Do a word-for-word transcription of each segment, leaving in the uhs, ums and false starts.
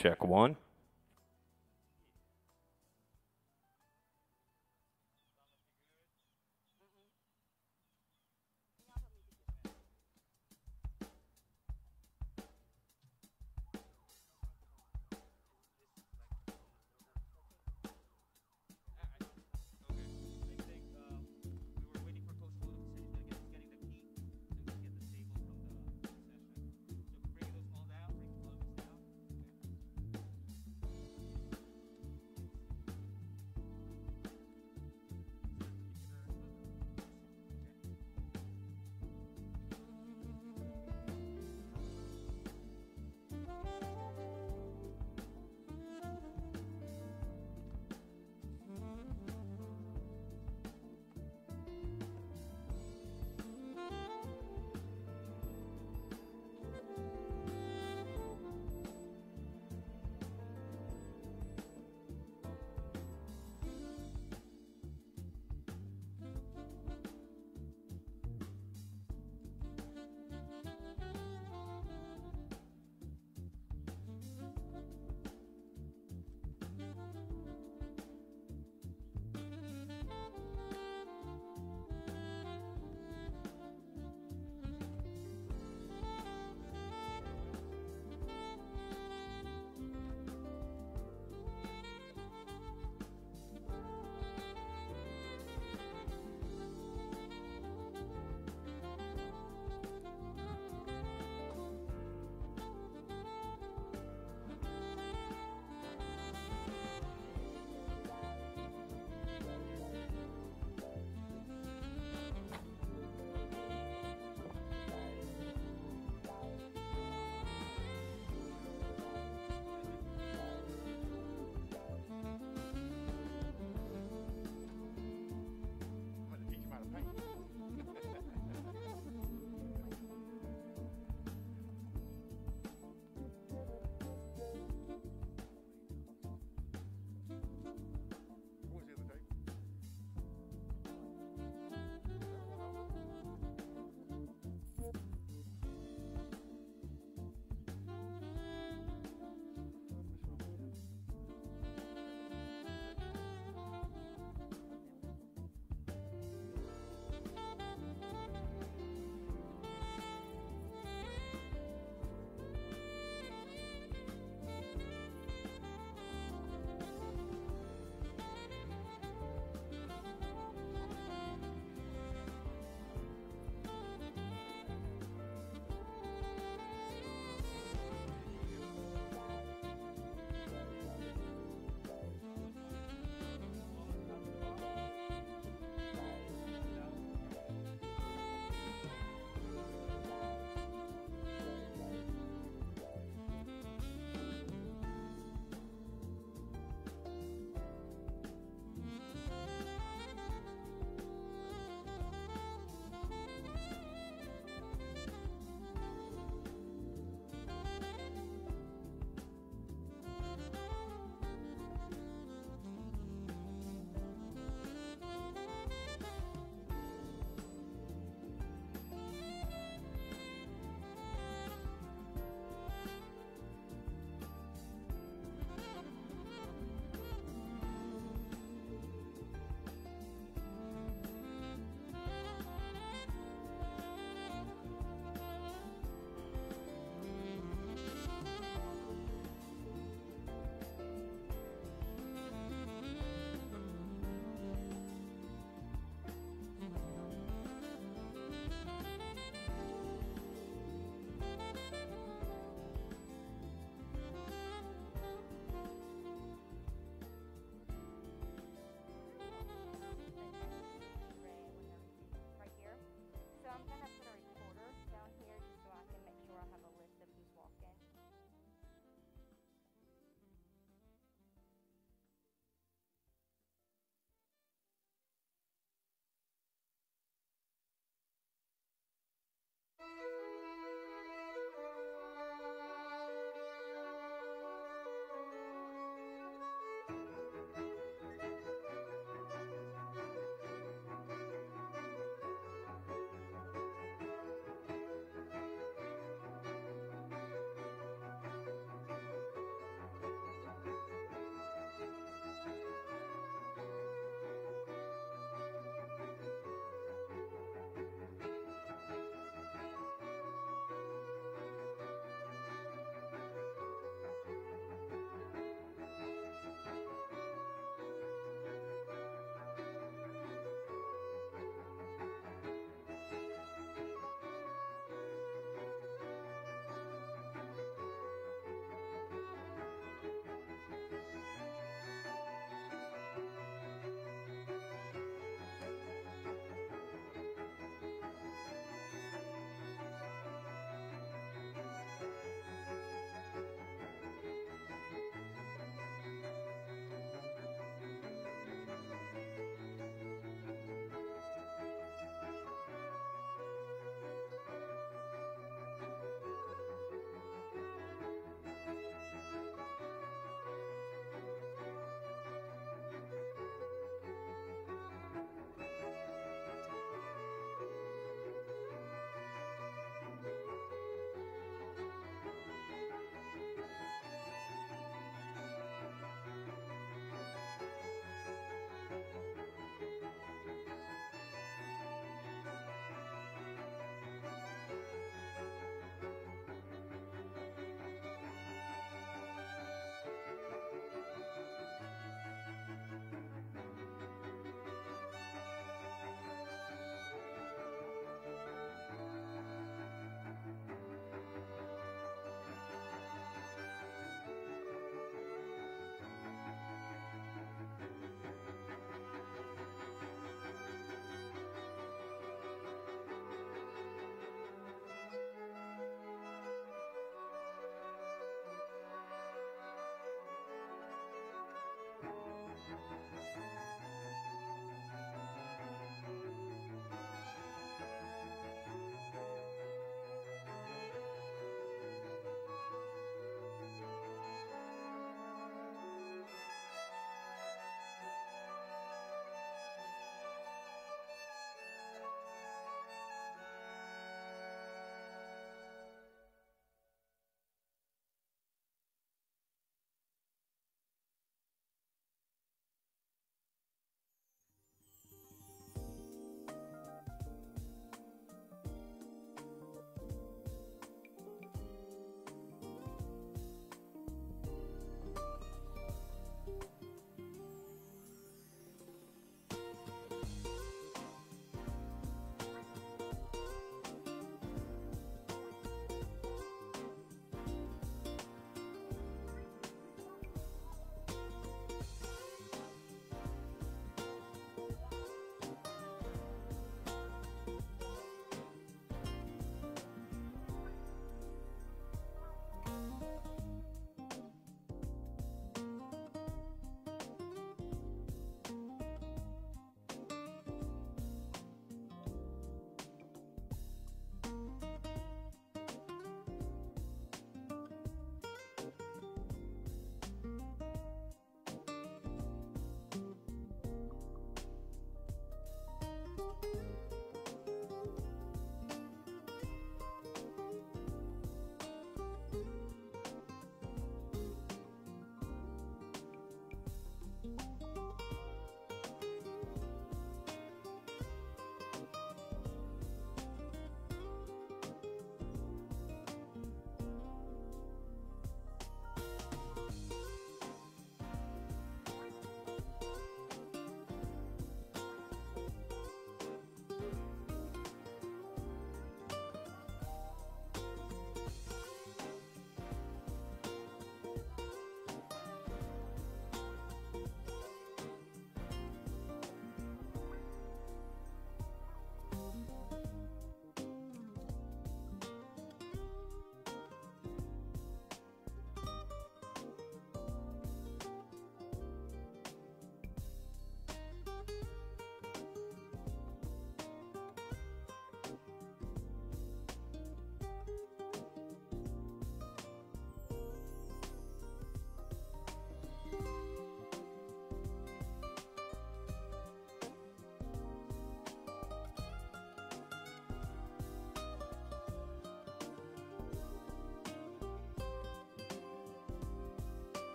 check one.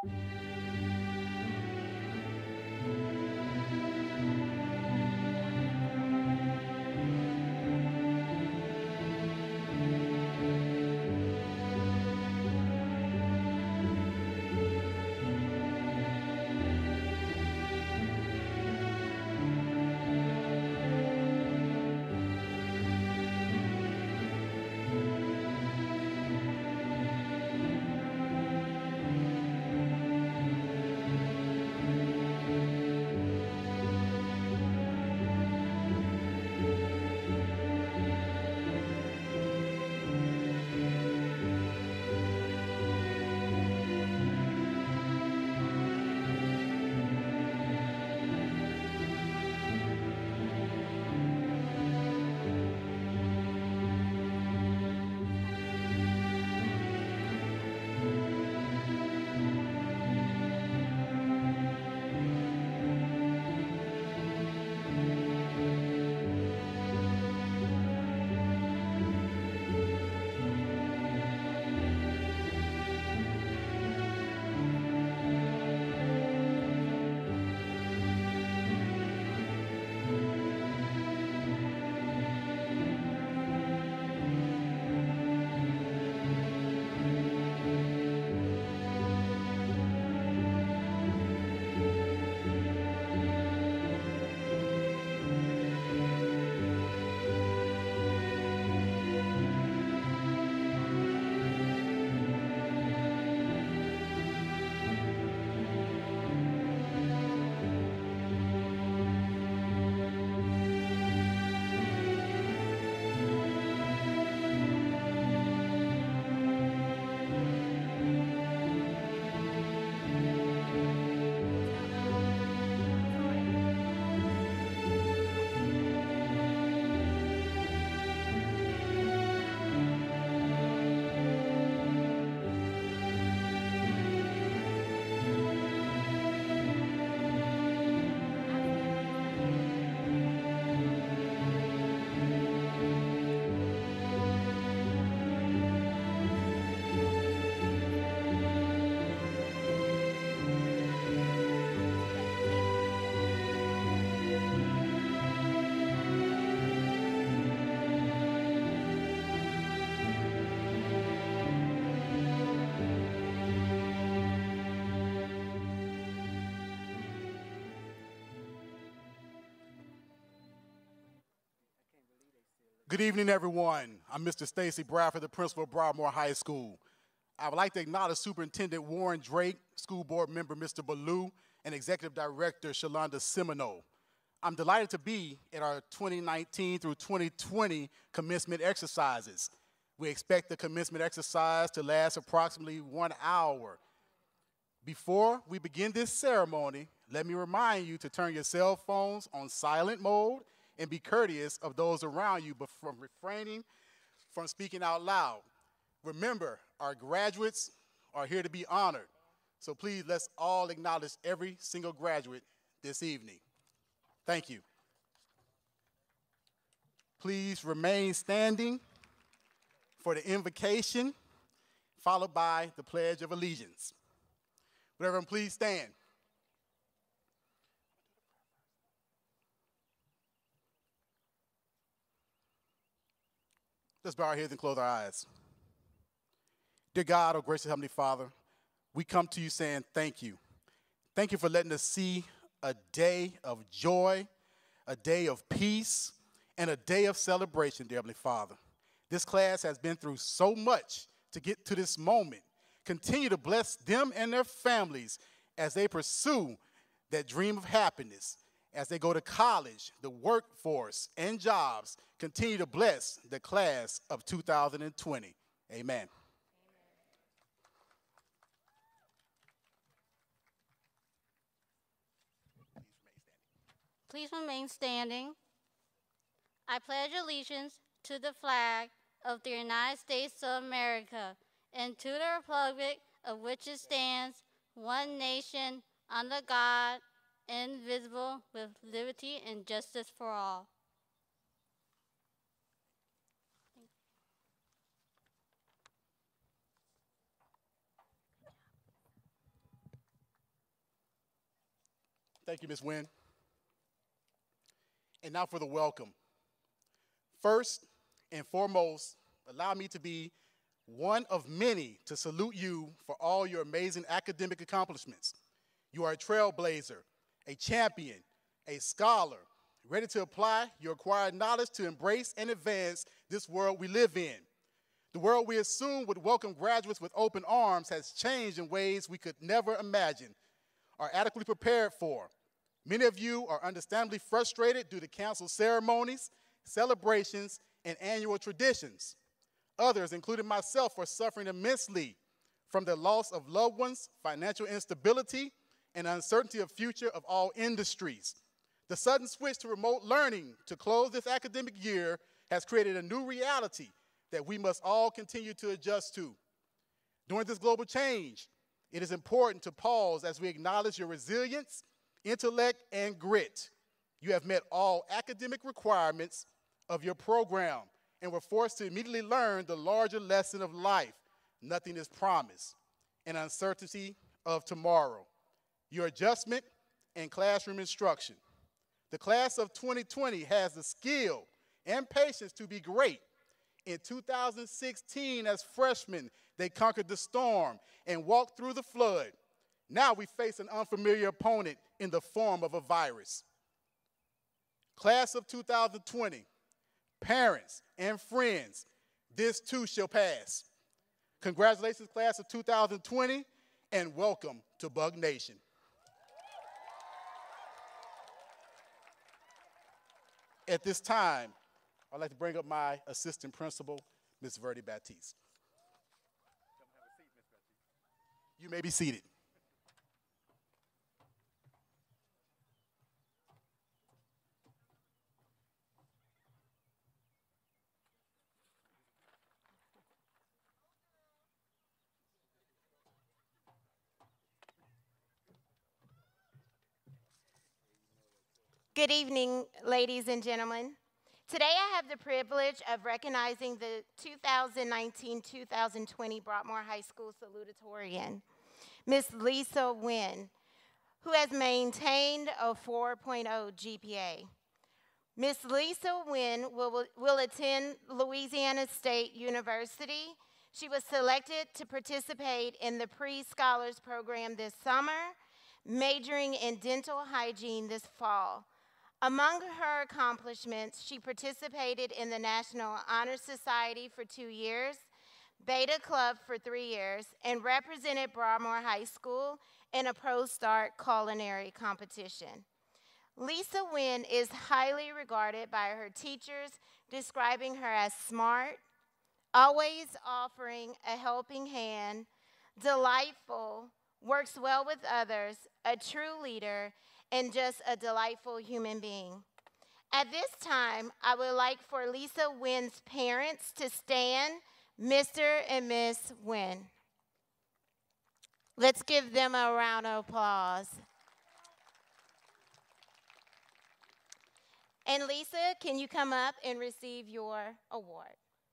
Good evening, everyone. I'm Mister Stacy Bradford, the principal of Broadmoor High School. I would like to acknowledge Superintendent Warren Drake, School Board Member Mister Ballou, and Executive Director Shalonda Semino. I'm delighted to be at our twenty nineteen through twenty twenty commencement exercises. We expect the commencement exercise to last approximately one hour. Before we begin this ceremony, let me remind you to turn your cell phones on silent mode and be courteous of those around you, but from refraining from speaking out loud. Remember, our graduates are here to be honored, so please let's all acknowledge every single graduate this evening. Thank you. Please remain standing for the invocation, followed by the Pledge of Allegiance. Would everyone please stand? Let's bow our heads and close our eyes. Dear God, oh gracious Heavenly Father, we come to you saying thank you. Thank you for letting us see a day of joy, a day of peace, and a day of celebration, dear Heavenly Father. This class has been through so much to get to this moment. Continue to bless them and their families as they pursue that dream of happiness. As they go to college, the workforce, and jobs, continue to bless the class of two thousand twenty. Amen. Please remain standing. I pledge allegiance to the flag of the United States of America and to the republic of which it stands, one nation, under God, indivisible, with liberty and justice for all. Thank you, Miz Wynn. And now for the welcome. First and foremost, allow me to be one of many to salute you for all your amazing academic accomplishments. You are a trailblazer, a champion, a scholar, ready to apply your acquired knowledge to embrace and advance this world we live in. The world we assume would welcome graduates with open arms has changed in ways we could never imagine or adequately prepared for. Many of you are understandably frustrated due to canceled ceremonies, celebrations, and annual traditions. Others, including myself, are suffering immensely from the loss of loved ones, financial instability, and uncertainty of future of all industries. The sudden switch to remote learning to close this academic year has created a new reality that we must all continue to adjust to. During this global change, it is important to pause as we acknowledge your resilience, intellect, and grit. You have met all academic requirements of your program and were forced to immediately learn the larger lesson of life. Nothing is promised, and uncertainty of tomorrow. Your adjustment and classroom instruction. The class of twenty twenty has the skill and patience to be great. In two thousand sixteen, as freshmen, they conquered the storm and walked through the flood. Now we face an unfamiliar opponent in the form of a virus. Class of two thousand twenty, parents and friends, this too shall pass. Congratulations, class of two thousand twenty, and welcome to Bug Nation. At this time, I'd like to bring up my assistant principal, Miz Verdi Baptiste. You may be seated. Good evening, ladies and gentlemen. Today I have the privilege of recognizing the two thousand nineteen two thousand twenty Broadmoor High School salutatorian, Miss Lisa Wynn, who has maintained a four point oh G P A. Miss Lisa Wynn will, will attend Louisiana State University. She was selected to participate in the Pre-Scholars Program this summer, majoring in dental hygiene this fall. Among her accomplishments, she participated in the National Honor Society for two years, Beta Club for three years, and represented Broadmoor High School in a Pro-Start culinary competition. Lisa Wynn is highly regarded by her teachers, describing her as smart, always offering a helping hand, delightful, works well with others, a true leader, and just a delightful human being. At this time, I would like for Lisa Wynn's parents to stand, Mister and Miss Wynn. Let's give them a round of applause. And Lisa, can you come up and receive your award?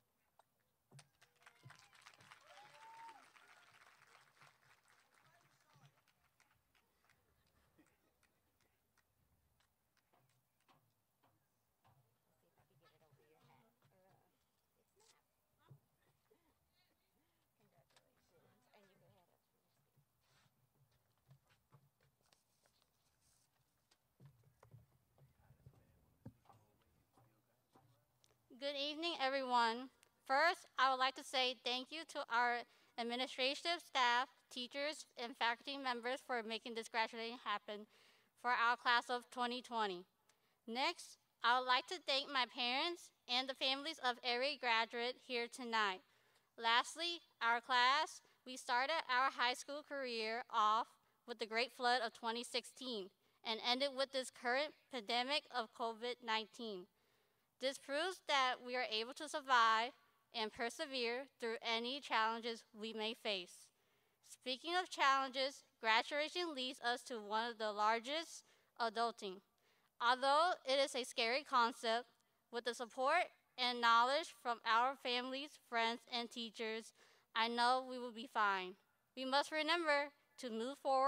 Good evening, everyone. First, I would like to say thank you to our administrative staff, teachers, and faculty members for making this graduating happen for our class of twenty twenty. Next, I would like to thank my parents and the families of every graduate here tonight. Lastly, our class, we started our high school career off with the great flood of twenty sixteen and ended with this current pandemic of COVID nineteen. This proves that we are able to survive and persevere through any challenges we may face. Speaking of challenges, graduation leads us to one of the largest, adulting. Although it is a scary concept, with the support and knowledge from our families, friends, and teachers, I know we will be fine. We must remember to move forward,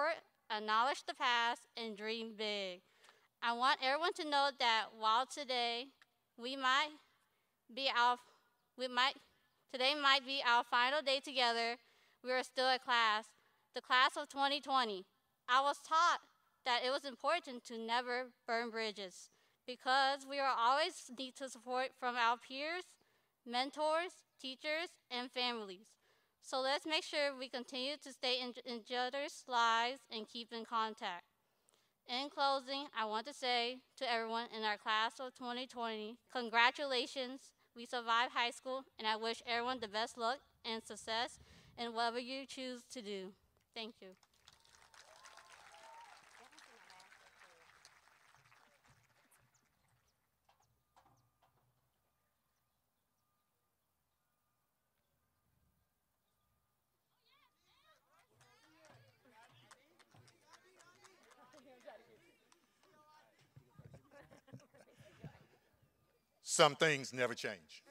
acknowledge the past, and dream big. I want everyone to know that while today we might be our, we might, today might be our final day together, we are still a class, the class of twenty twenty. I was taught that it was important to never burn bridges because we will always need to support from our peers, mentors, teachers, and families. So let's make sure we continue to stay in, in each other's lives and keep in contact. In closing, I want to say to everyone in our class of twenty twenty, congratulations, we survived high school, and I wish everyone the best luck and success in whatever you choose to do. Thank you. Some things never change.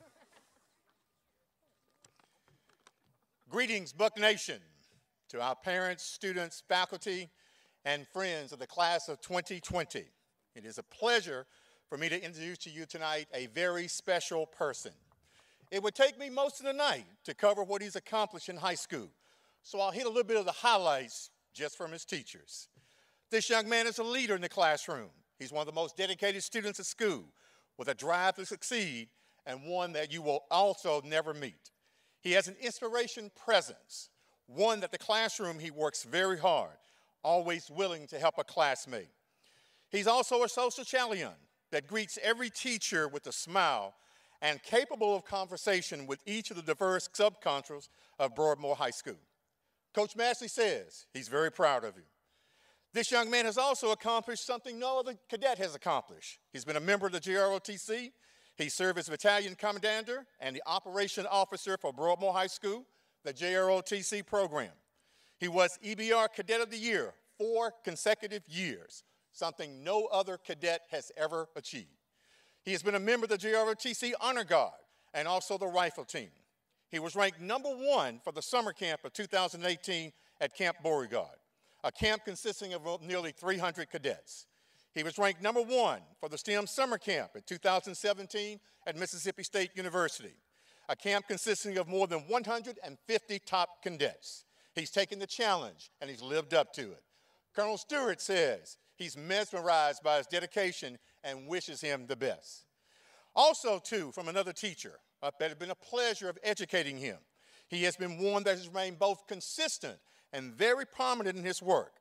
Greetings, Buck Nation, to our parents, students, faculty, and friends of the class of twenty twenty. It is a pleasure for me to introduce to you tonight a very special person. It would take me most of the night to cover what he's accomplished in high school, so I'll hit a little bit of the highlights just from his teachers. This young man is a leader in the classroom. He's one of the most dedicated students at school, with a drive to succeed, and one that you will also never meet. He has an inspiration presence, one that the classroom he works very hard, always willing to help a classmate. He's also a social chameleon that greets every teacher with a smile and capable of conversation with each of the diverse subcontractors of Broadmoor High School. Coach Massey says he's very proud of you. This young man has also accomplished something no other cadet has accomplished. He's been a member of the J R O T C. He served as battalion commander and the operation officer for Broadmoor High School, the J R O T C program. He was E B R Cadet of the Year four consecutive years, something no other cadet has ever achieved. He has been a member of the J R O T C Honor Guard and also the Rifle Team. He was ranked number one for the summer camp of two thousand eighteen at Camp Beauregard, a camp consisting of nearly three hundred cadets. He was ranked number one for the STEM Summer Camp in two thousand seventeen at Mississippi State University, a camp consisting of more than one hundred fifty top cadets. He's taken the challenge, and he's lived up to it. Colonel Stewart says he's mesmerized by his dedication and wishes him the best. Also, too, from another teacher, uh, that has been a pleasure of educating him. He has been one that has remained both consistent and very prominent in his work.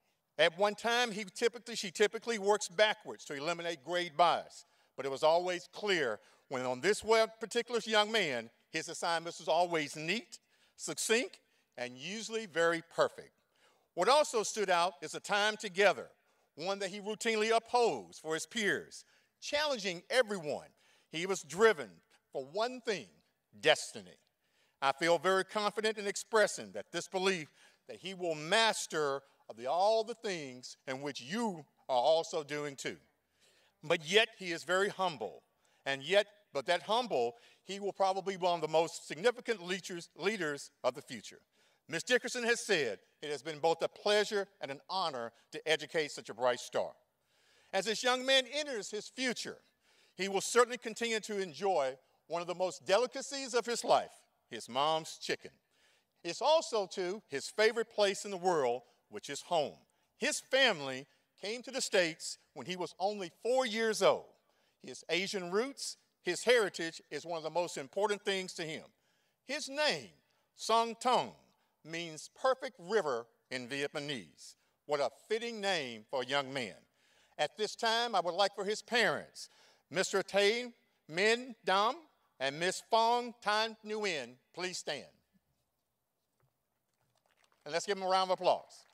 At one time, he typically, she typically works backwards to eliminate grade bias, but it was always clear when on this particular young man, his assignments was always neat, succinct, and usually very perfect. What also stood out is a time together, one that he routinely upholds for his peers, challenging everyone. He was driven for one thing, destiny. I feel very confident in expressing that this belief that he will master of the, all the things in which you are also doing too. But yet he is very humble, and yet, but that humble, he will probably be one of the most significant leaders, leaders of the future. Miz Dickerson has said it has been both a pleasure and an honor to educate such a bright star. As this young man enters his future, he will certainly continue to enjoy one of the most delicacies of his life, his mom's chicken. It's also, too, his favorite place in the world, which is home. His family came to the States when he was only four years old. His Asian roots, his heritage is one of the most important things to him. His name, Song Tong, means perfect river in Vietnamese. What a fitting name for a young man. At this time, I would like for his parents, Mister Tay Min Dam and Miss Fong Tan Nguyen, please stand. And let's give them a round of applause.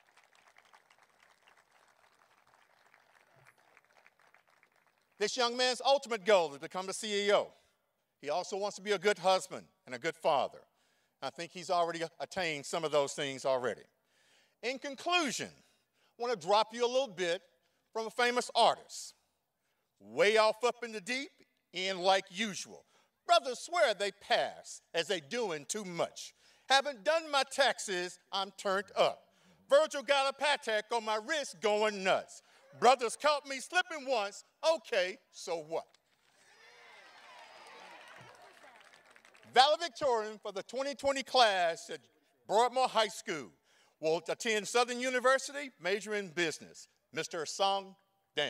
This young man's ultimate goal is to become the C E O. He also wants to be a good husband and a good father. I think he's already attained some of those things already. In conclusion, I want to drop you a little bit from a famous artist. Way off up in the deep, in like usual. Brothers swear they pass as they doing too much. Haven't done my taxes, I'm turned up. Virgil got a Patek on my wrist going nuts. Brothers caught me slipping once. Okay, so what? Valedictorian for the twenty twenty class at Broadmoor High School will attend Southern University, major in business, Mister Song Dam.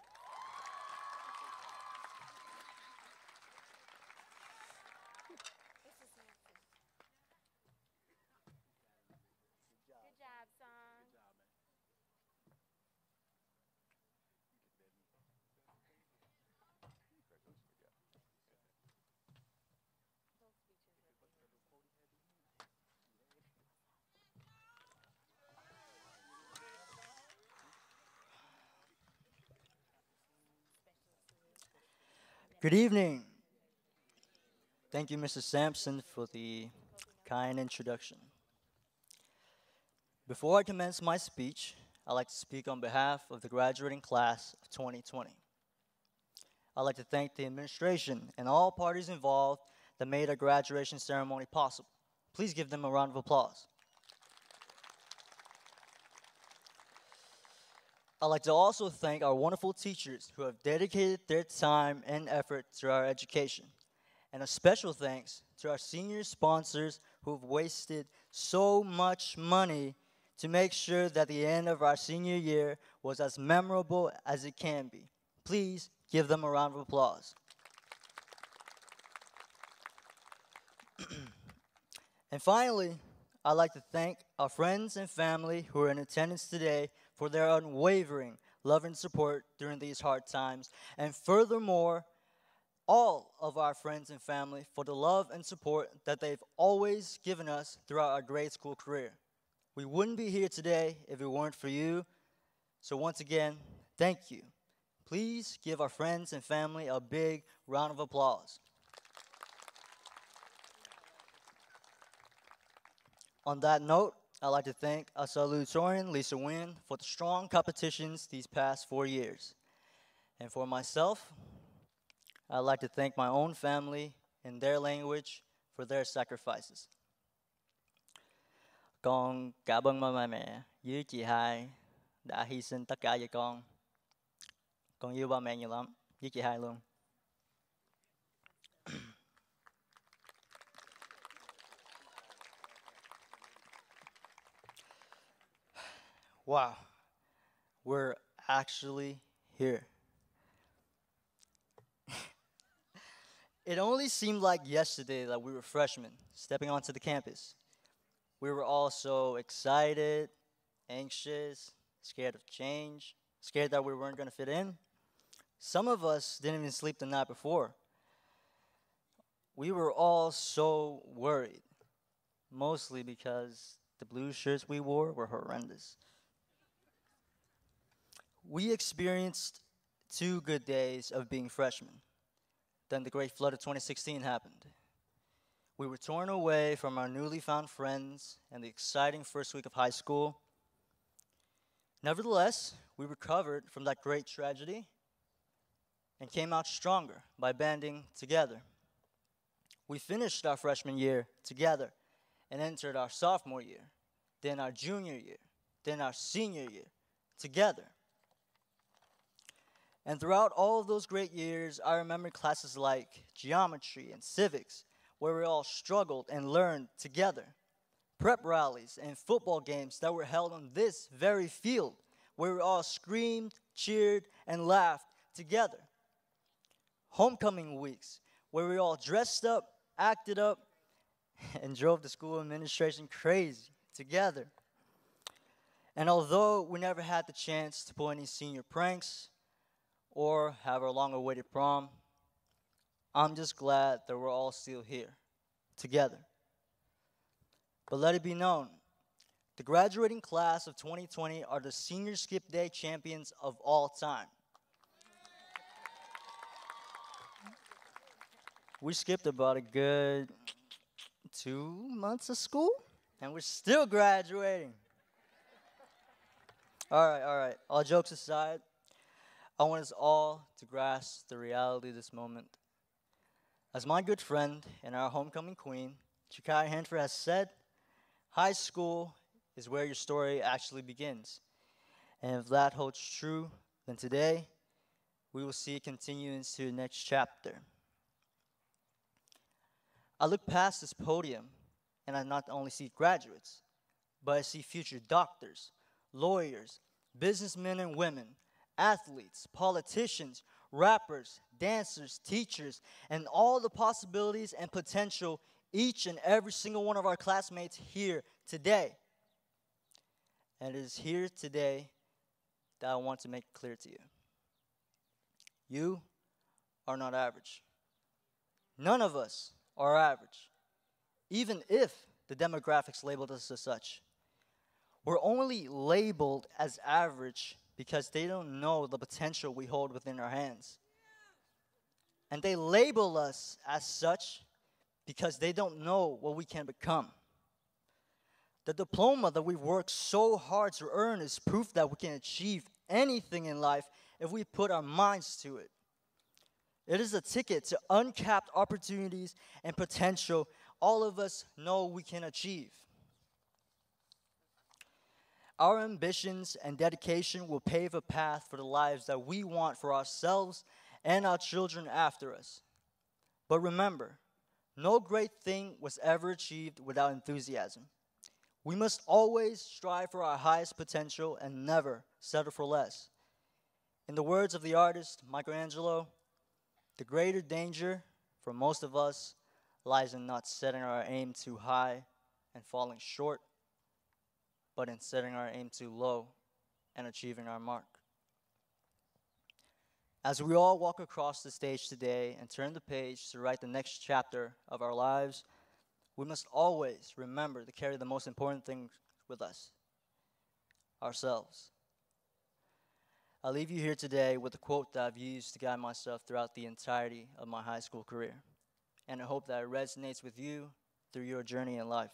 Good evening. Thank you, Mister Sampson, for the kind introduction. Before I commence my speech, I'd like to speak on behalf of the graduating class of twenty twenty. I'd like to thank the administration and all parties involved that made our graduation ceremony possible. Please give them a round of applause. I'd like to also thank our wonderful teachers who have dedicated their time and effort to our education. And a special thanks to our senior sponsors who have wasted so much money to make sure that the end of our senior year was as memorable as it can be. Please give them a round of applause. And finally, I'd like to thank our friends and family who are in attendance today for their unwavering love and support during these hard times. And furthermore, all of our friends and family for the love and support that they've always given us throughout our grade school career. We wouldn't be here today if it weren't for you. So once again, thank you. Please give our friends and family a big round of applause. On that note, I'd like to thank our salutatorian, Lisa Nguyen, for the strong competitions these past four years. And for myself, I'd like to thank my own family in their language for their sacrifices. Con cảm ơn ba mẹ với chị hai đã hy sinh tất cả về con. Con yêu ba mẹ nhiều lắm, với chị hai luôn. Wow, we're actually here. It only seemed like yesterday that we were freshmen stepping onto the campus. We were all so excited, anxious, scared of change, scared that we weren't going to fit in. Some of us didn't even sleep the night before. We were all so worried, mostly because the blue shirts we wore were horrendous. We experienced two good days of being freshmen. Then the great flood of twenty sixteen happened. We were torn away from our newly found friends and the exciting first week of high school. Nevertheless, we recovered from that great tragedy and came out stronger by banding together. We finished our freshman year together and entered our sophomore year, then our junior year, then our senior year together. And throughout all of those great years, I remember classes like geometry and civics, where we all struggled and learned together. Prep rallies and football games that were held on this very field, where we all screamed, cheered, and laughed together. Homecoming weeks, where we all dressed up, acted up, and drove the school administration crazy together. And although we never had the chance to pull any senior pranks, or have our long-awaited prom, I'm just glad that we're all still here, together. But let it be known, the graduating class of twenty twenty are the senior skip day champions of all time. We skipped about a good two months of school, and we're still graduating. All right, all right, all jokes aside, I want us all to grasp the reality of this moment. As my good friend and our homecoming queen, Chikai Hanford, has said, high school is where your story actually begins. And if that holds true, then today we will see it continue into the next chapter. I look past this podium and I not only see graduates, but I see future doctors, lawyers, businessmen and women, athletes, politicians, rappers, dancers, teachers, and all the possibilities and potential each and every single one of our classmates here today. And it is here today that I want to make clear to you. You are not average. None of us are average, even if the demographics labeled us as such. We're only labeled as average because they don't know the potential we hold within our hands. And they label us as such because they don't know what we can become. The diploma that we've worked so hard to earn is proof that we can achieve anything in life if we put our minds to it. It is a ticket to uncapped opportunities and potential all of us know we can achieve. Our ambitions and dedication will pave a path for the lives that we want for ourselves and our children after us. But remember, no great thing was ever achieved without enthusiasm. We must always strive for our highest potential and never settle for less. In the words of the artist Michelangelo, the greater danger for most of us lies in not setting our aim too high and falling short, but in setting our aim too low and achieving our mark. As we all walk across the stage today and turn the page to write the next chapter of our lives, we must always remember to carry the most important thing with us, ourselves. I leave you here today with a quote that I've used to guide myself throughout the entirety of my high school career, and I hope that it resonates with you through your journey in life.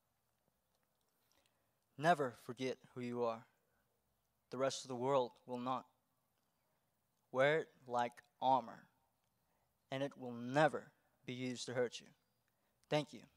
Never forget who you are. The rest of the world will not. Wear it like armor, and it will never be used to hurt you. Thank you.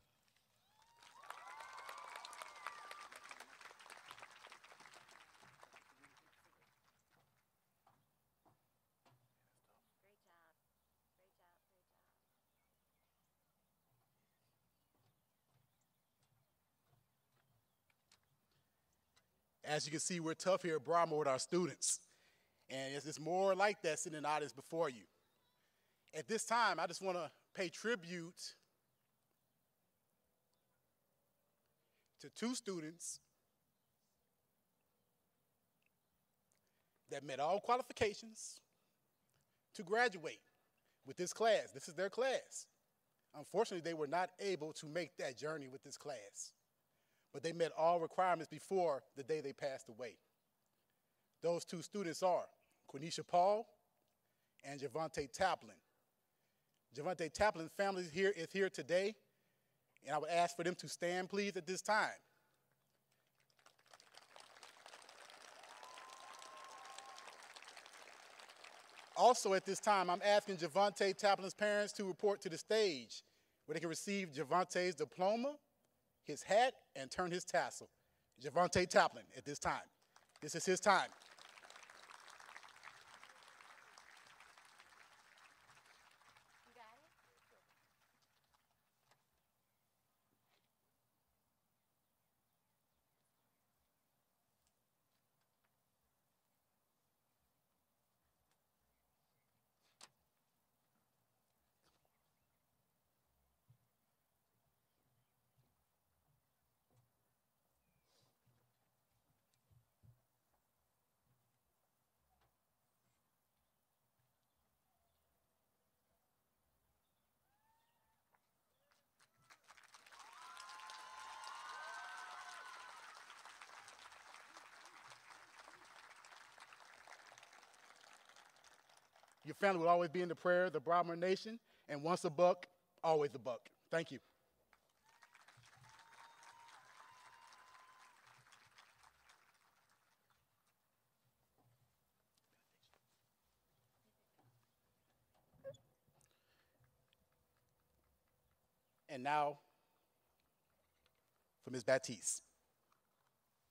As you can see, we're tough here at Broadmoor with our students. And it's more like that sitting in the audience before you. At this time, I just want to pay tribute to two students that met all qualifications to graduate with this class. This is their class. Unfortunately, they were not able to make that journey with this class, but they met all requirements before the day they passed away. Those two students are Quenisha Paul and Javante Taplin. Javante Taplin's family here is here today, and I would ask for them to stand, please, at this time. Also at this time, I'm asking Javante Taplin's parents to report to the stage where they can receive Javante's diploma, his hat, and turn his tassel. Javante Taplin at this time. This is his time. Your family will always be in the prayer of the Broadmoor Nation, and once a buck, always a buck. Thank you. And now for Miz Baptiste.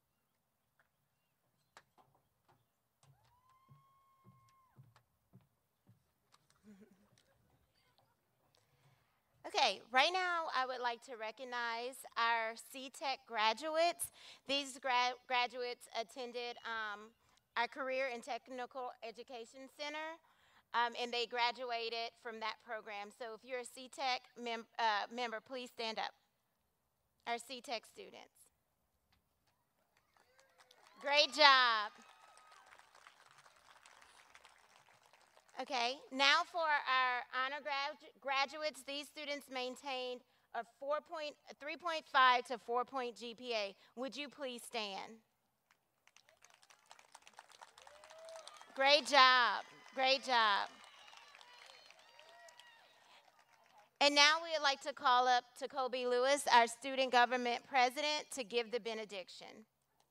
Okay, right now I would like to recognize our C-Tech graduates. These gra graduates attended um, our Career and Technical Education Center, um, and they graduated from that program. So if you're a C-Tech mem uh, member, please stand up. Our C-Tech students. Great job. Okay, now for our honor grad graduates, these students maintained a three point five to four point G P A. Would you please stand? Great job, great job. And now we would like to call up to Kobe Lewis, our student government president, to give the benediction.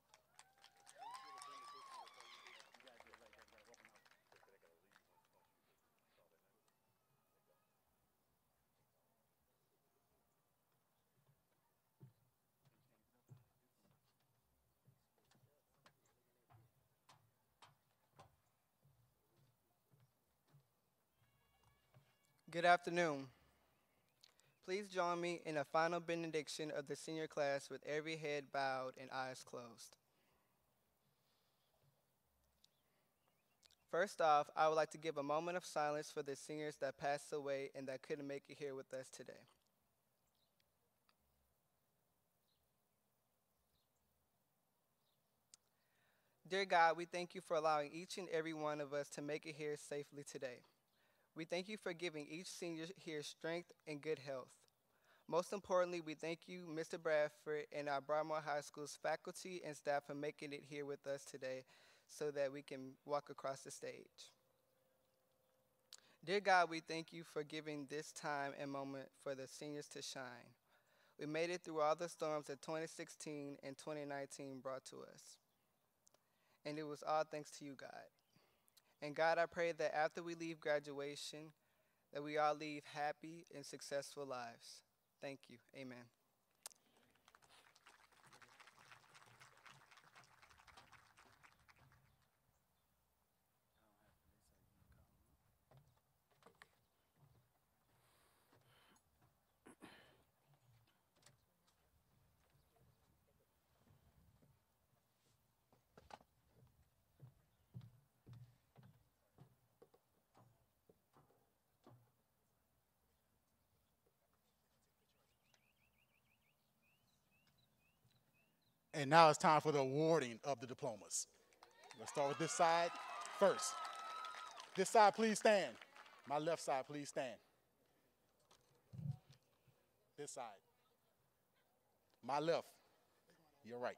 Good afternoon. Please join me in a final benediction of the senior class with every head bowed and eyes closed. First off, I would like to give a moment of silence for the seniors that passed away and that couldn't make it here with us today. Dear God, we thank you for allowing each and every one of us to make it here safely today. We thank you for giving each senior here strength and good health. Most importantly, we thank you, Mister Bradford, and our Broadmoor High School's faculty and staff for making it here with us today so that we can walk across the stage. Dear God, we thank you for giving this time and moment for the seniors to shine. We made it through all the storms that twenty sixteen and twenty nineteen brought to us. And it was all thanks to you, God. And God, I pray that after we leave graduation, that we all leave happy and successful lives. Thank you. Amen. And now it's time for the awarding of the diplomas. Let's start with this side first. This side, please stand. My left side, please stand. This side. My left. You're right.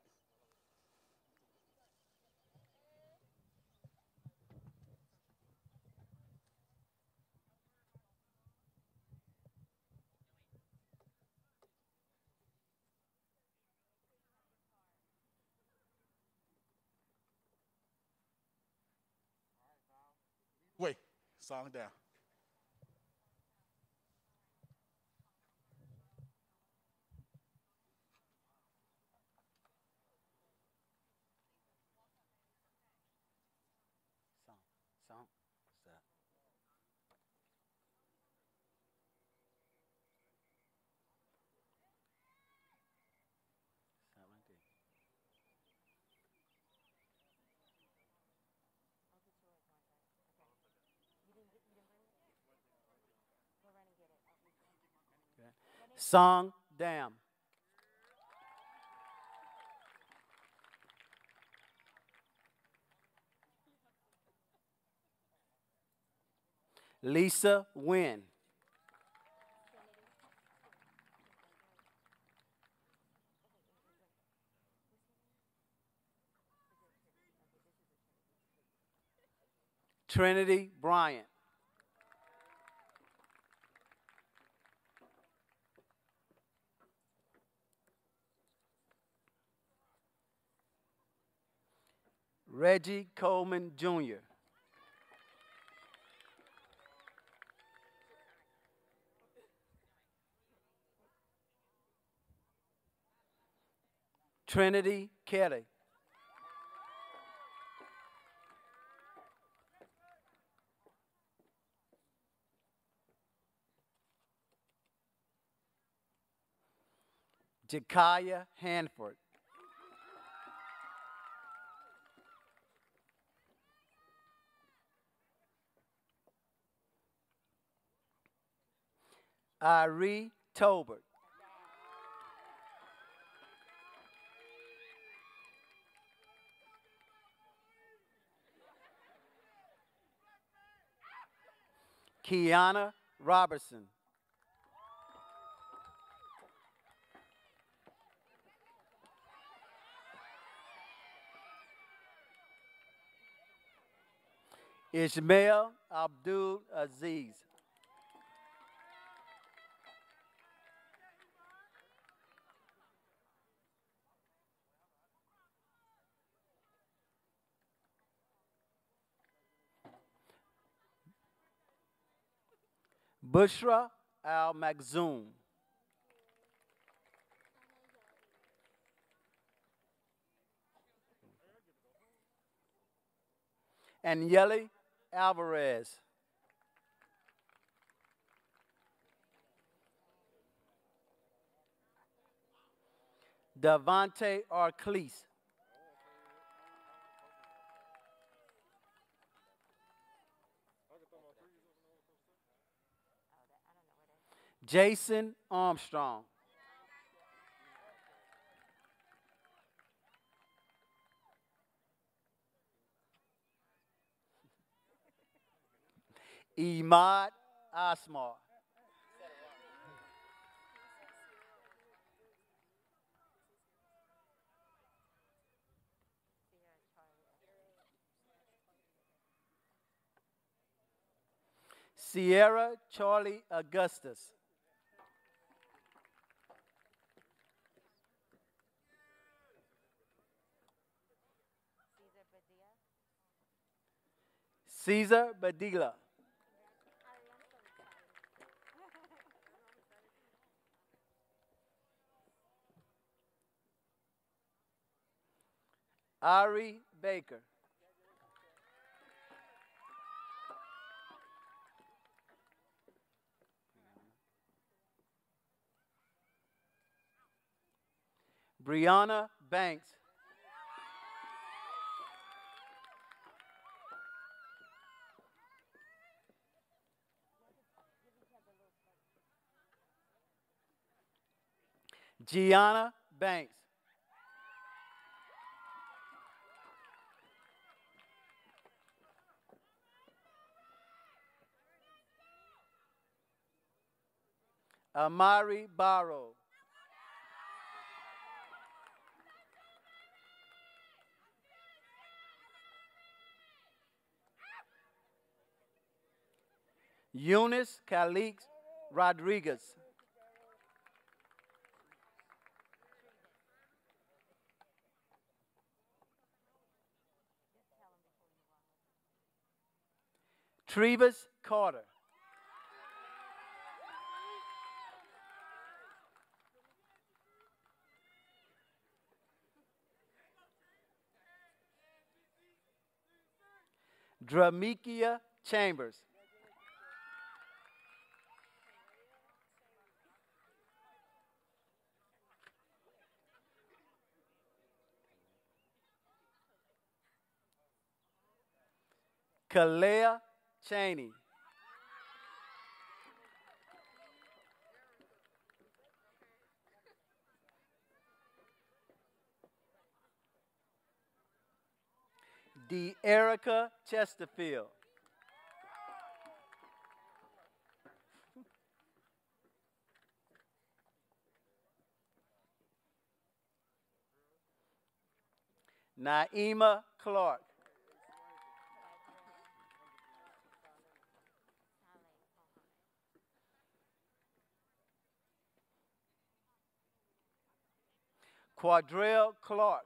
Wait, song down. Song, song, stop. Stop right there. Okay. Song, damn. Lisa Wynn. Trinity Bryant. Reggie Coleman Junior Trinity Kelly. Jakaya Hanford. Irie Tolbert. Kiana Robertson. Ishmael Abdul Aziz. Bushra Al Makhzoom. And Yeli Alvarez. Davante Arclise. Jason Armstrong. Imad Asmar. Sierra Charlie Augustus. Caesar Badila. Ari Baker. Brianna Banks. Gianna Banks. Amari Barrow. Eunice Calix Rodriguez. Trevis Carter. Dramikia Chambers. Kalea Cheney. D. Erica Chesterfield. Naima Clark. Quadrell Clark.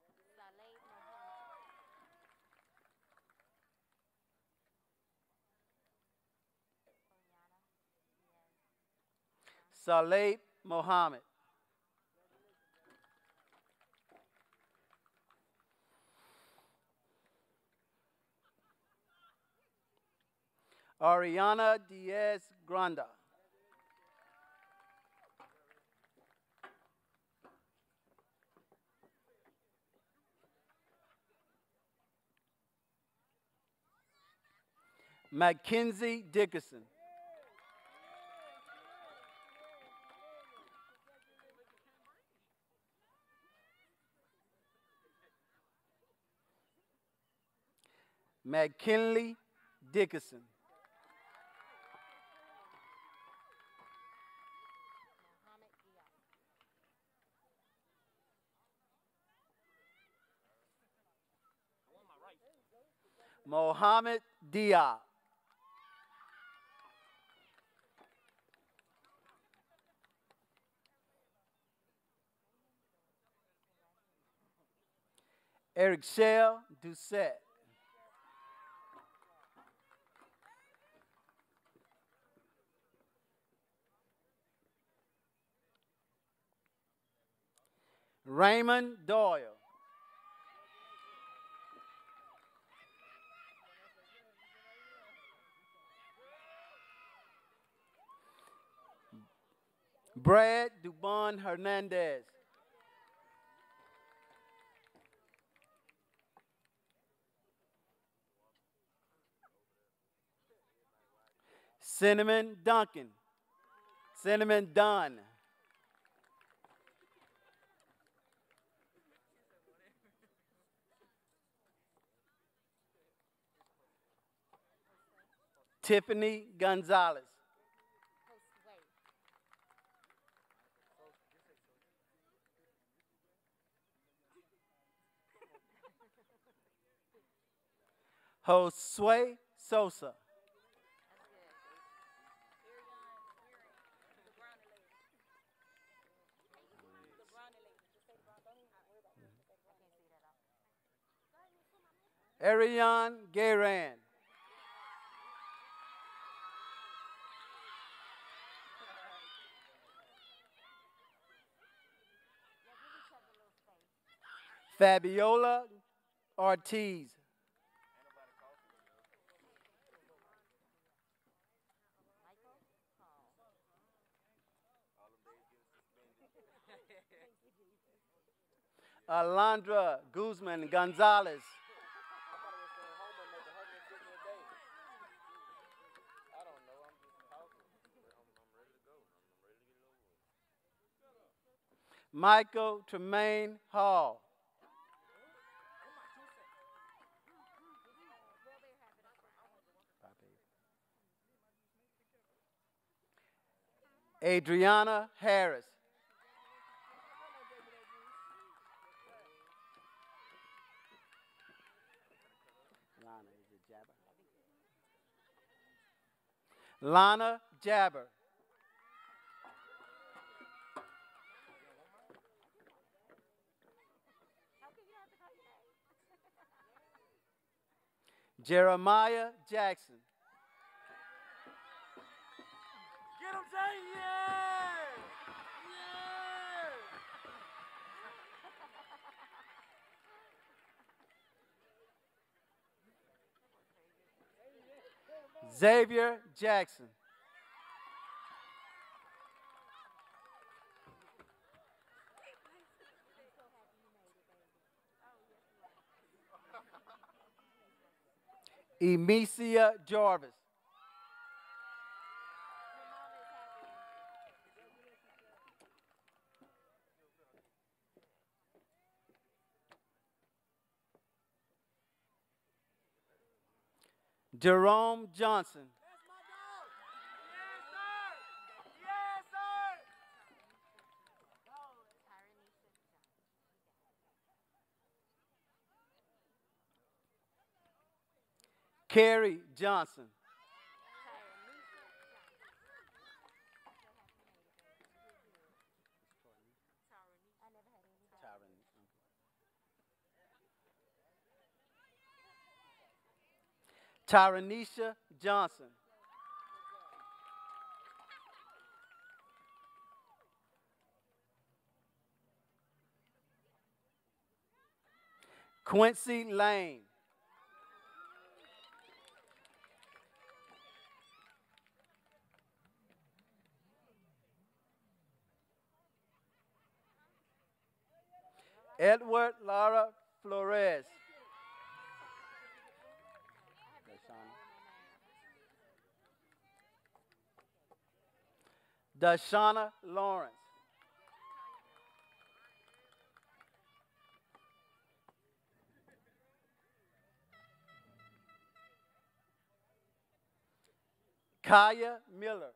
Saleh Mohammed. Ariana Diaz Granda. Mackenzie Dickerson. McKinley Dickerson. Mohammed Diab. Eric Shell Doucette. Raymond Doyle. Brad Dubon Hernandez. Cinnamon Duncan. Cinnamon Dunn. Tiffany Gonzalez. Josue Sosa. Ariane Gayran. Fabiola Ortiz. Alondra Guzman Gonzalez. Michael Tremaine Hall. Adriana Harris. Lana Jabber. Jeremiah Jackson. Get him, Jay! Yeah! Yeah! Xavier Jackson. Emesia Jarvis. Jerome Johnson. Carrie Johnson. Tyranisha Johnson. Quincy Lane. Edward Lara Flores. Dashana Lawrence. Kaya Miller.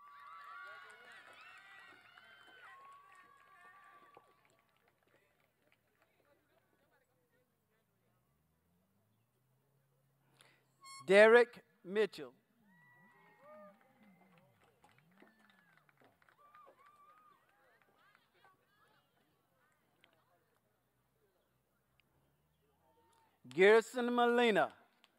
Derek Mitchell. Garrison Molina.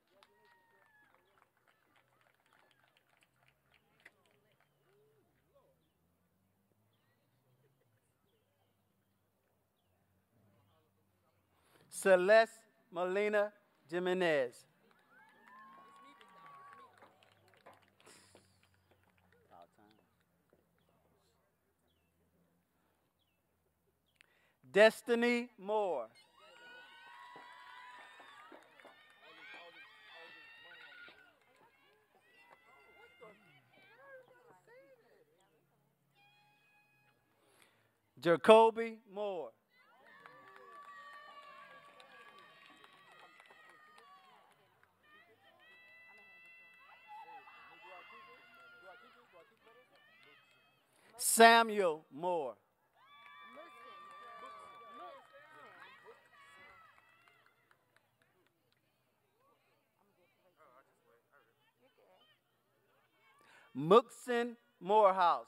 Celeste Molina Jimenez. Destiny Moore. Jacoby Moore. Samuel Moore. Mookson Morehouse.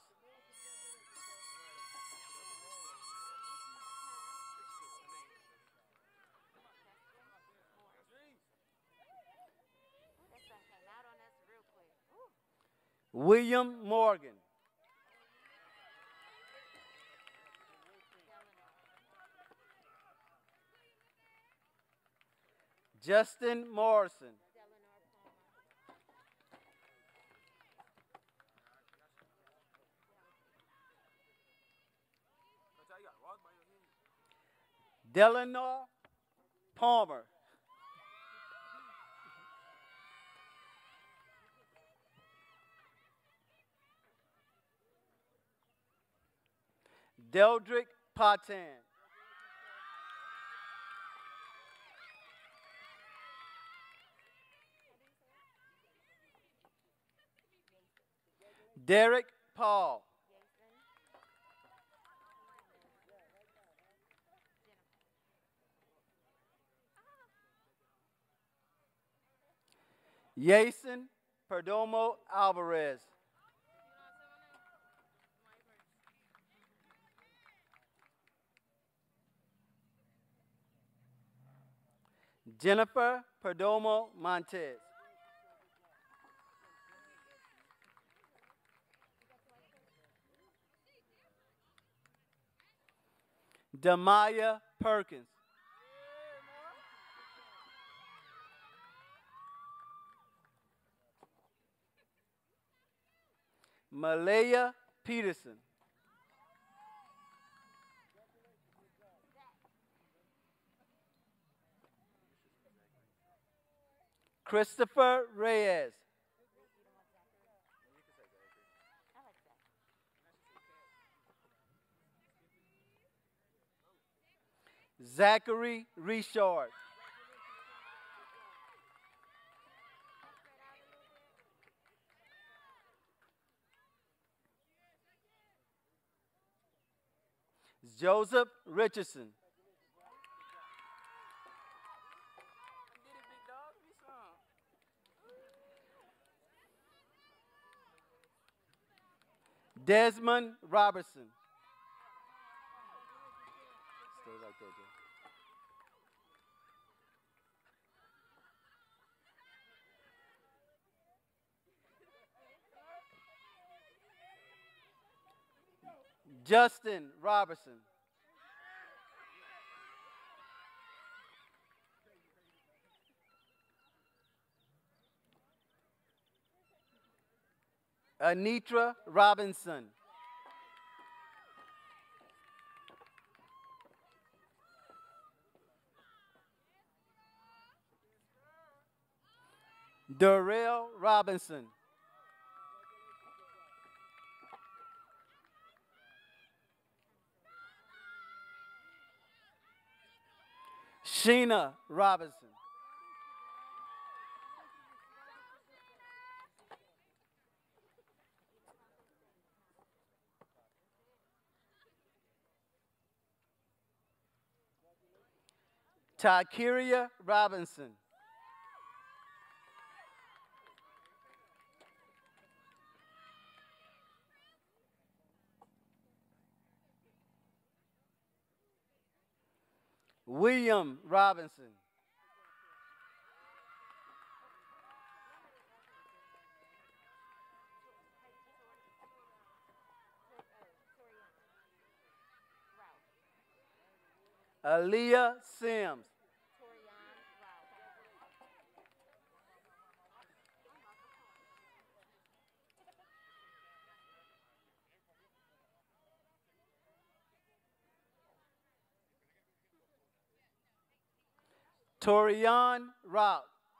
William Morgan. Justin Morrison. Delanor Palmer. Deldrick Patan. Derek Paul. Yason Perdomo Alvarez. Jennifer Perdomo Montez. Demaya Perkins. Malaya Peterson. Christopher Reyes. Zachary Richard. Joseph Richardson. Desmond Robertson. Stay right there, Joe. Justin Robertson. Anitra Robinson. Darrell Robinson. Sheena Robinson. Takiria Robinson. William Robinson. Aaliyah Sims. Torian Rout.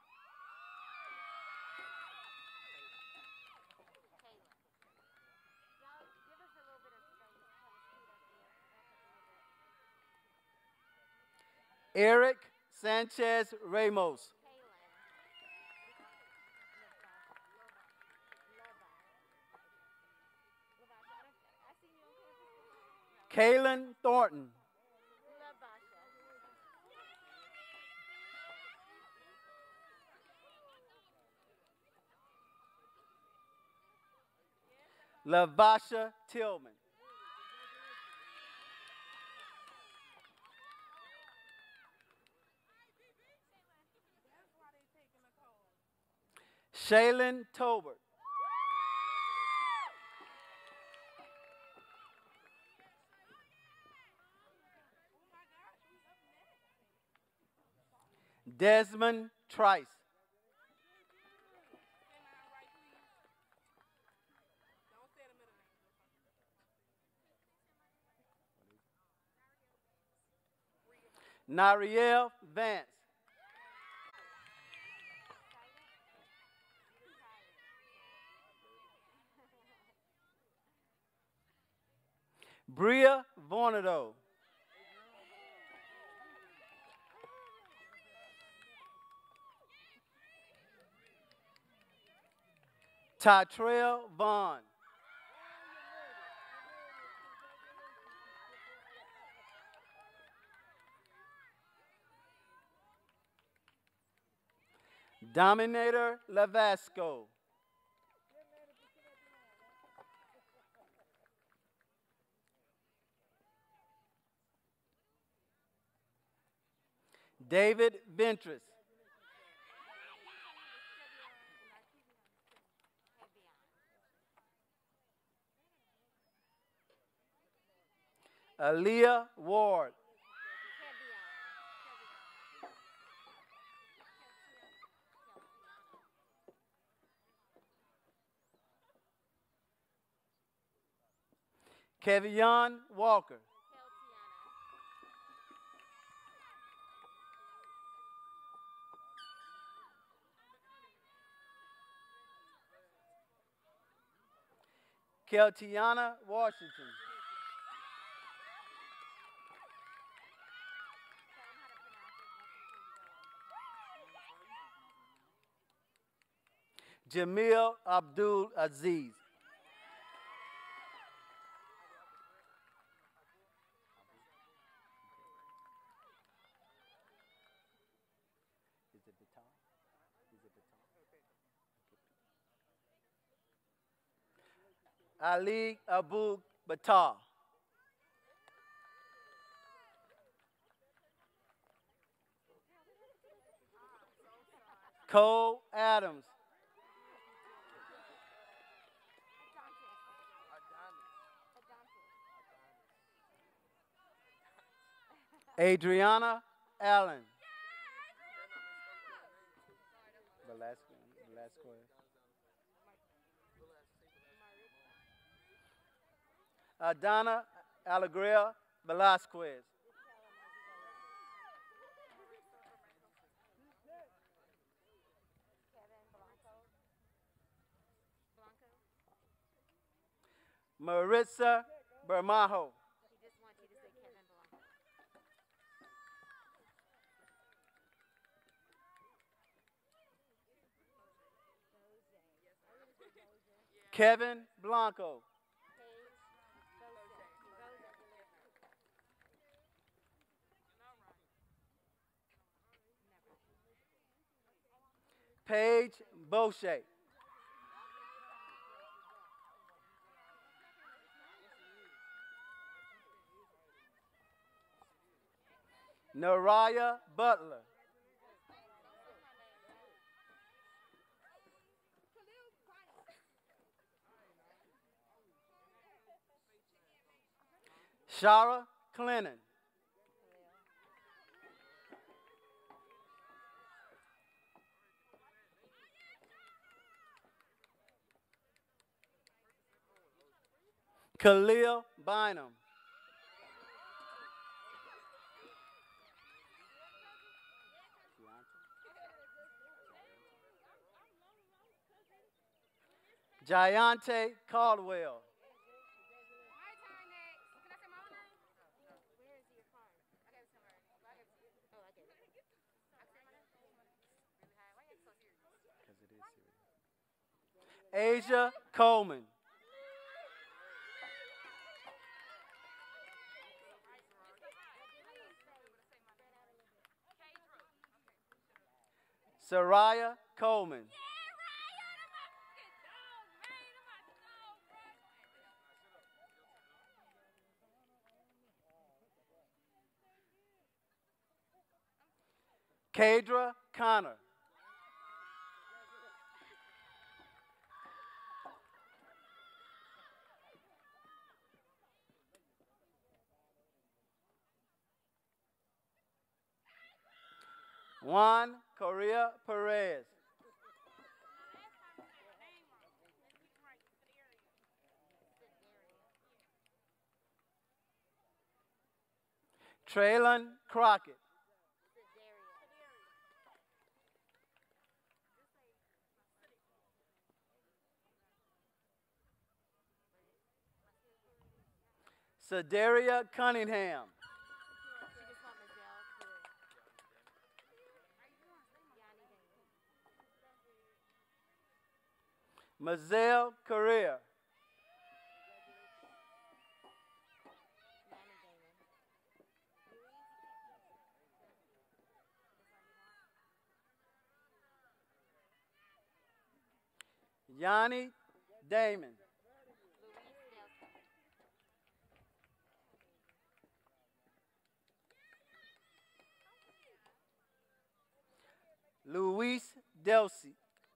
Eric Sanchez Ramos. Kaylin Thornton. Lavasha Tillman. Shaylin Tolbert. Desmond Trice. Nariel Vance. Bria Vornado. Tytrell Vaughn. Dominator Lavasco. David Ventress. Aaliyah Ward. Kevion Walker. Keltiana Washington. Jamil Abdul Aziz. Ali Abu Batar. Cole Adams. Adriana Allen. Velasquez. Velasquez. Adana Alegria Velasquez. Maritza Bermajo. Kevin Blanco. Paige Bochet. Naraya Butler. Shara Clennon. Khalil Bynum. Giante Caldwell. Asia Coleman. Soraya Coleman. Kadra Connor. Juan Correa Perez. Traylon Crockett. Sadaria Cunningham. Mazel Correa. Yanni Damon. Luis Delcy.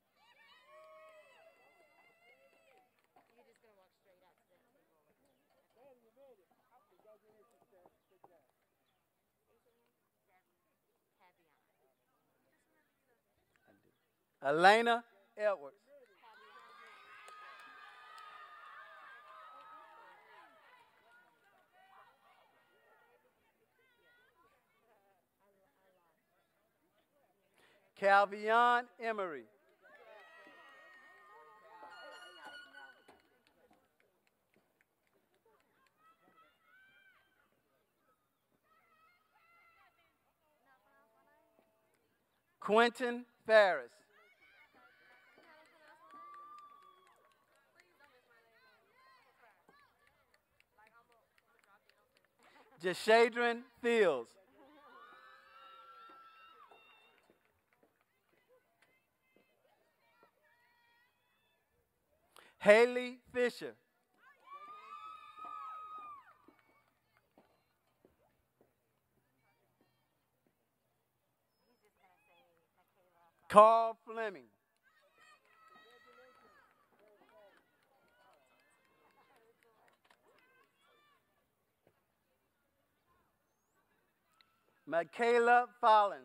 Elena Edwards. Calvion Emery. Quentin Ferris. Jashadrin Fields. Haley Fisher. Carl Fleming. Michaela Follins.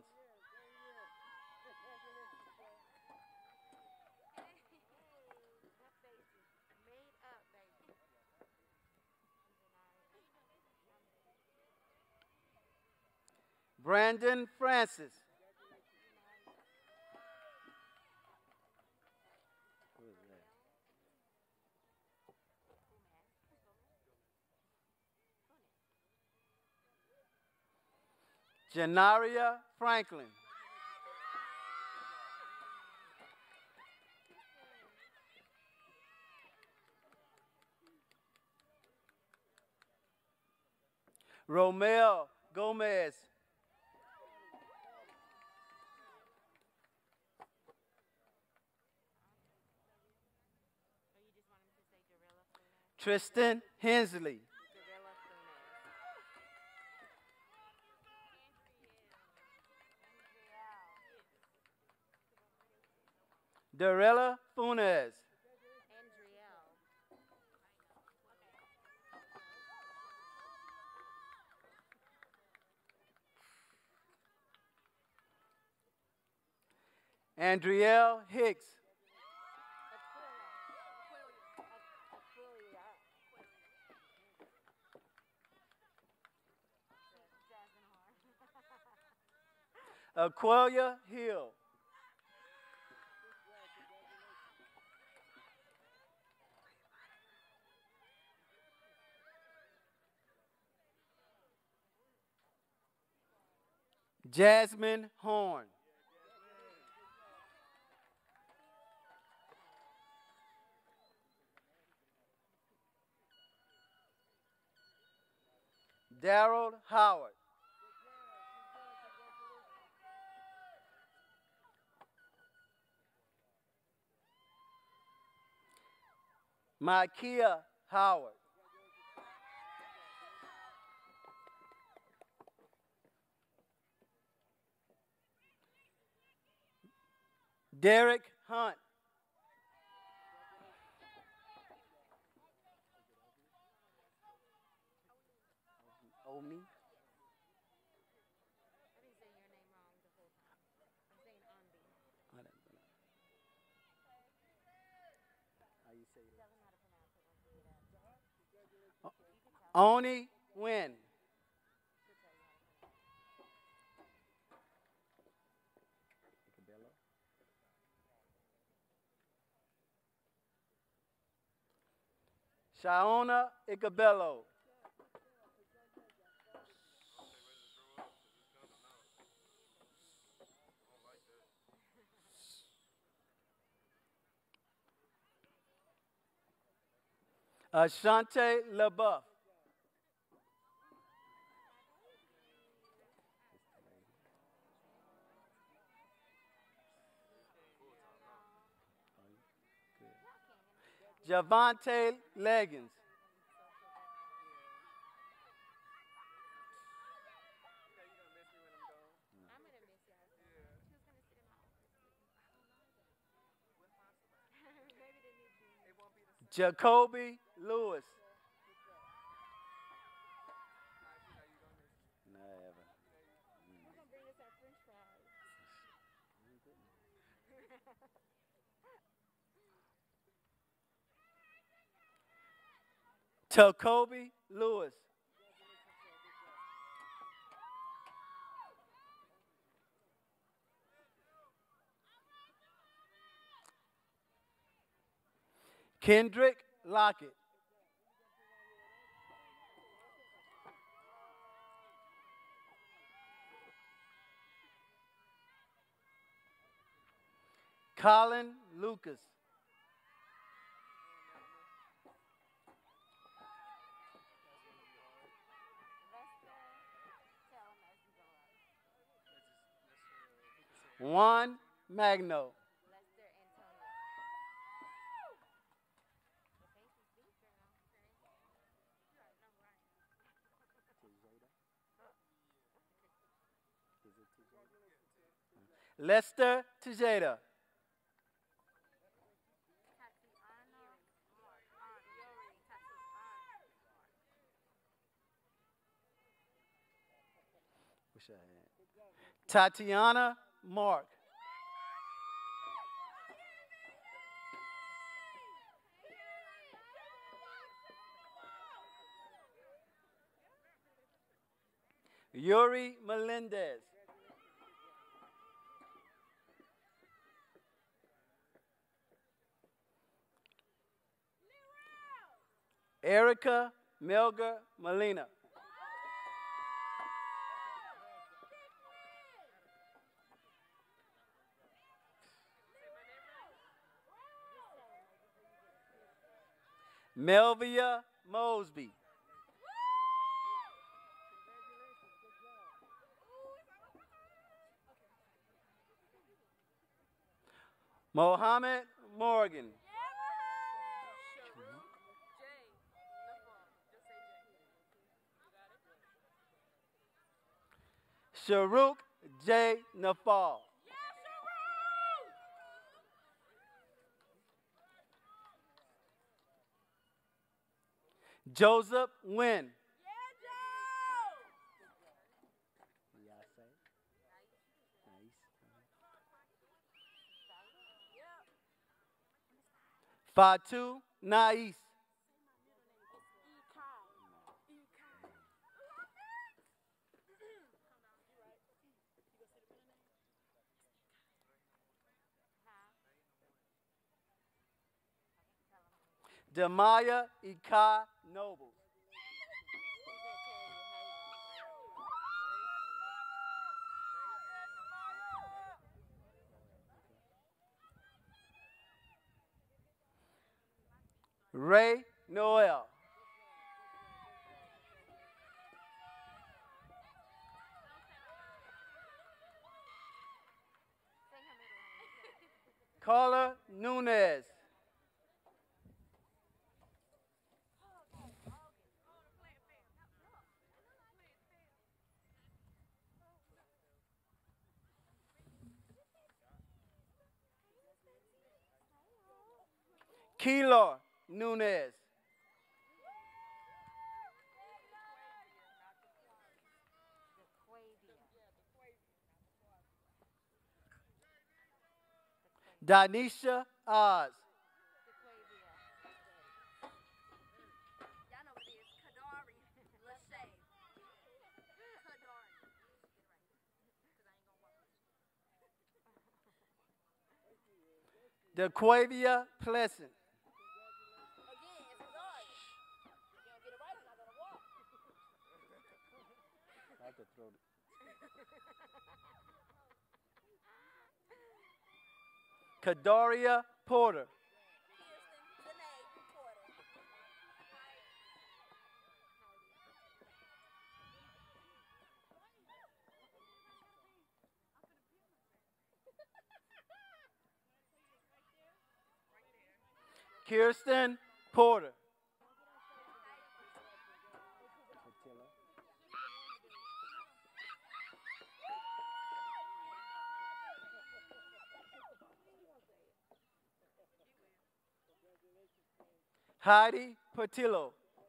Brandon Francis. Janaria Franklin. Romeo Gomez. Tristan Hensley. Darella Funes. Andrielle Hicks. Aqualia Hill. Jasmine Horn. Daryl Howard. Micaiah Howard. Derek Hunt. Oh, me? Oni Win. Shaona Icabello. Ashante LaBeouf. Javante Leggins. Jacoby Lewis. Jacoby Lewis. Kendrick Lockett. Colin Lucas. Juan Magno. Lester Tejada. Tatiana Mark. Yuri Melendez. Erica Melga Molina. Melvia Mosby. Mohammed Morgan. Sharuk J. Nafal. Joseph Wynn. Fatu Nais. Demaya Ika Nobles. Ray Noel. Carla Nunez. Keylor Nunez. Danisha Oz. DeQuavia Pleasant. Kadaria Porter. Kirsten Porter. Heidi Patillo.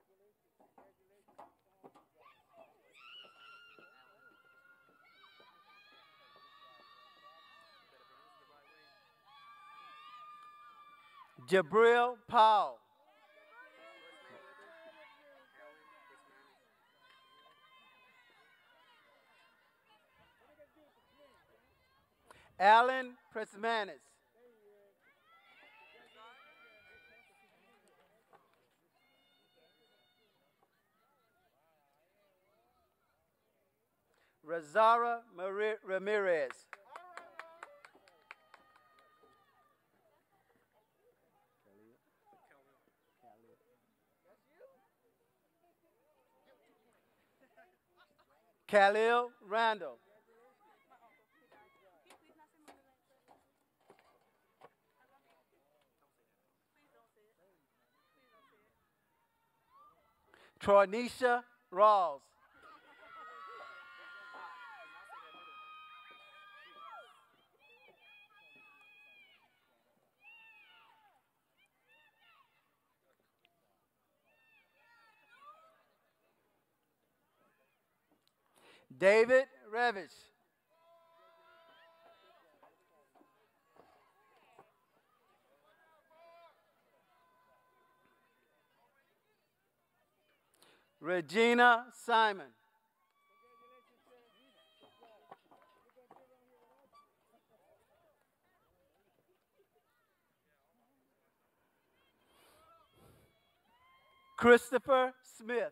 Jabril Powell. Alan Presmanis. Razara Mari- Ramirez. Khalil Randall. Tronisha Rawls. David Revish. Regina Simon. Christopher Smith.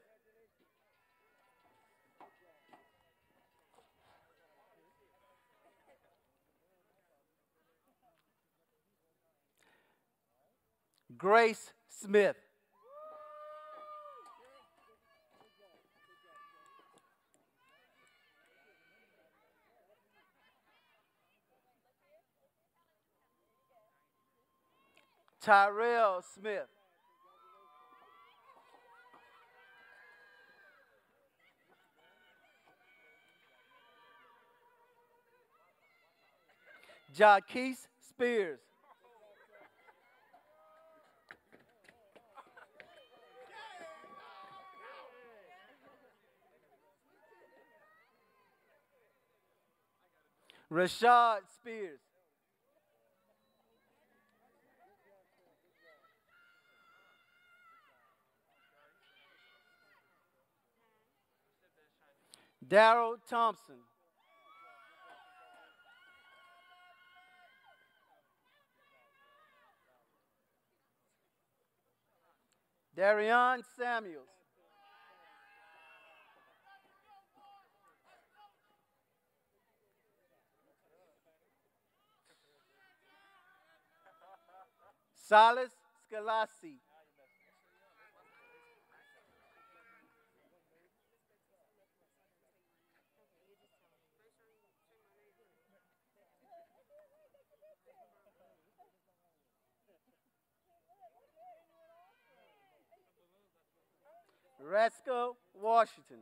Grace Smith. Tyrell Smith. Jaquise Spears. Rashad Spears. Daryl Thompson. Darion Samuels. Silas Scalasi. Rasco Washington.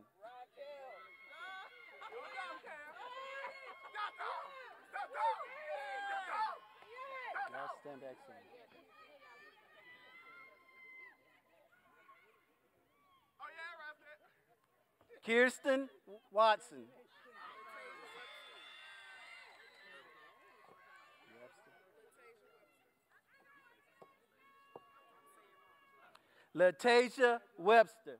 Y'all stand back some. Kirsten Watson. Latasia Webster.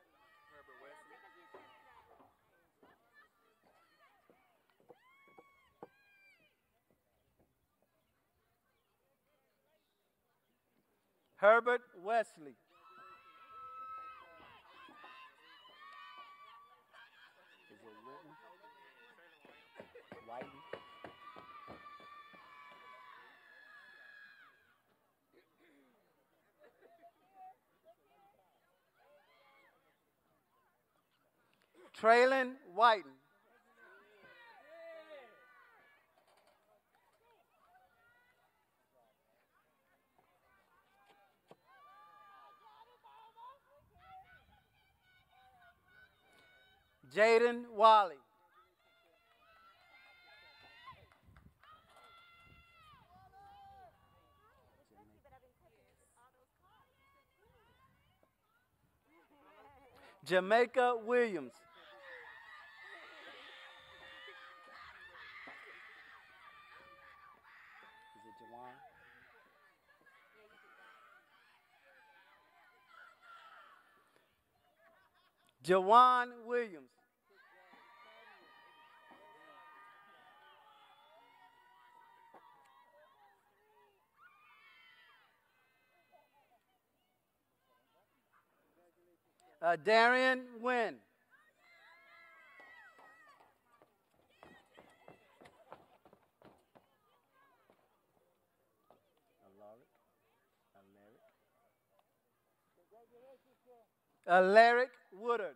Herbert Wesley. Is it Whitney? Whitey? Traylon Whiten. Jaden Wally. Jamaica Williams. Is it Jawan? Jawan Williams. Uh, Darian Wynn. Alaric Woodard.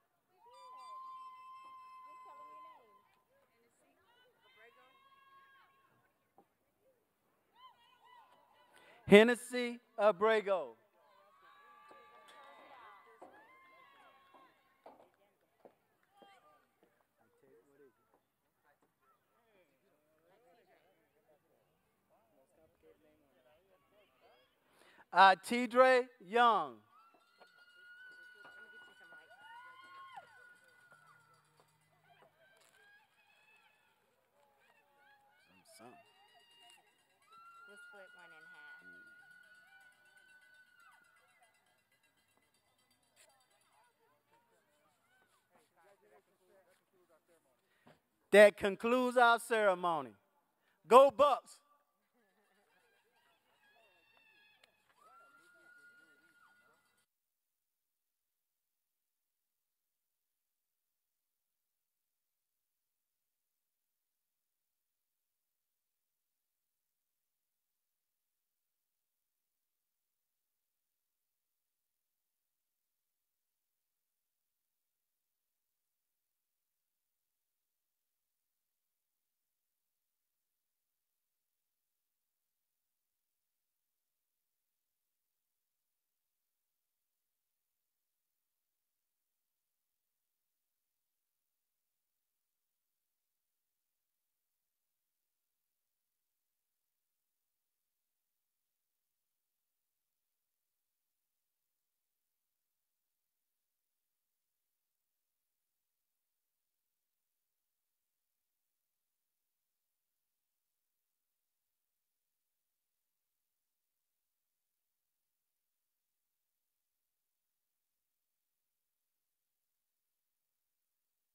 Hennessy Abrego. Uh, Tidre Young. We'll split one in half. That concludes our ceremony. Go Bucks!